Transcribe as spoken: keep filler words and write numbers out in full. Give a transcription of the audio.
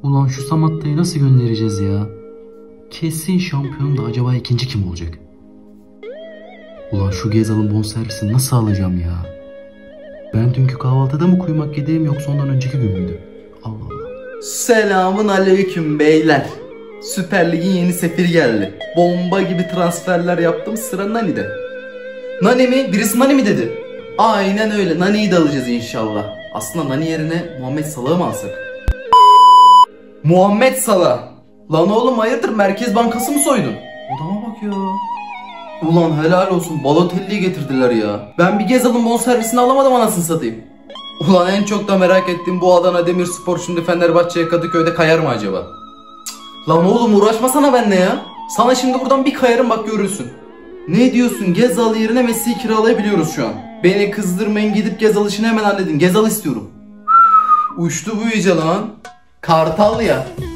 Ulan şu Samatta'yı nasıl göndereceğiz ya? Kesin şampiyon da acaba ikinci kim olacak? Ulan şu Gezal'ın bonservisini nasıl alacağım ya? Ben dünkü kahvaltıda mı kuymak yediğim yoksa ondan önceki gün müydü? Allah Allah. Selamun aleyküm beyler. Süper Lig'in yeni sefiri geldi. Bomba gibi transferler yaptım, sıra Nani'de. Nani mi? Birisi Nani mi dedi? Aynen öyle. Nani'yi de alacağız inşallah. Aslında Nani yerine Muhammed Salah'ı mı alsak? Muhammed Salah. Lan oğlum hayırdır, Merkez Bankası mı soydun? Odama bak ya. Ulan helal olsun, Balotelli'yi getirdiler ya. Ben bir Gezal'ın bonservisini alamadım anasını satayım. Ulan en çok da merak ettiğim bu Adana Demirspor şimdi Fenerbahçe'ye Kadıköy'de kayar mı acaba? Cık. Lan oğlum uğraşmasana benimle ya. Sana şimdi buradan bir kayarım bak görürsün. Ne diyorsun, Gezal yerine Messi'yi kiralayabiliyoruz şu an. Beni kızdırmayın, gidip Gezal işini hemen halledin. Gezal istiyorum. Uçtu bu iyice lan. Kartal ya.